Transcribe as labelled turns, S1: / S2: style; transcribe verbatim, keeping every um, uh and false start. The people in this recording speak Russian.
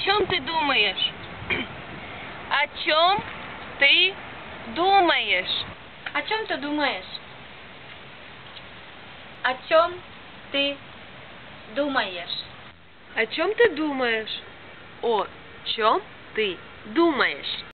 S1: чем ты думаешь? О чем ты думаешь?
S2: О чем ты думаешь? О чем ты думаешь?
S1: О чем ты думаешь? О чем ты думаешь?